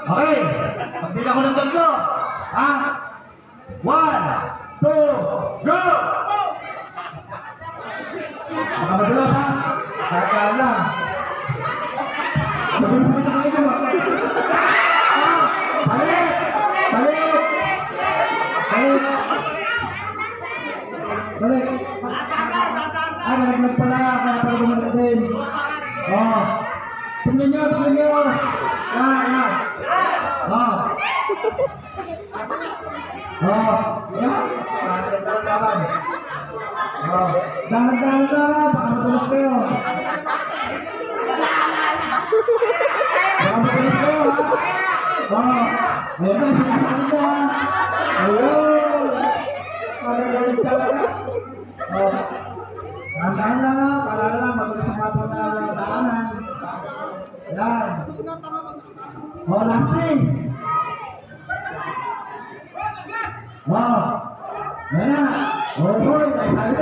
Okay, pagpila ko ng tatlo. Ha? 1, 2, go! Baka madulas ha? Kaya lang. Mabilis-bilis na kayo. Balik! Balik! Balik! Balik! Nalaglag pala. Kaya pala bumalik din. Tingnan nyo, tingnan nyo. Yan. Yan. Dahan-dahan lang. Baka matulis kayo. Baka matulis kayo, ha? Ayan na, sinasabi na, ha? Ayun. Magagaling talaga. Dahan-dahan lang, ha? Paalala lang, matulis ang matang na daanan. Yan. Lasting. Yan na. Hoy, ay sabi